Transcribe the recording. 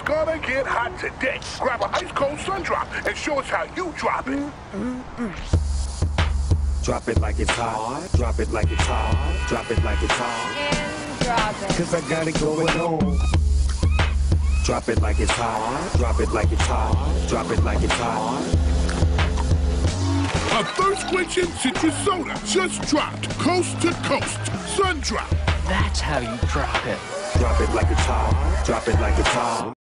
gonna get hot today. Grab an ice-cold Sundrop and show us how you drop it. Drop it like it's hot. Drop it like it's hot. Drop it like it's hot. And drop it. Cause I got it going on. Drop it like it's hot. Drop it like it's hot. Drop it like it's hot. A thirst-quenching citrus soda just dropped coast to coast. Sundrop. That's how you drop it. Drop it like it's hot. Drop it like it's hot.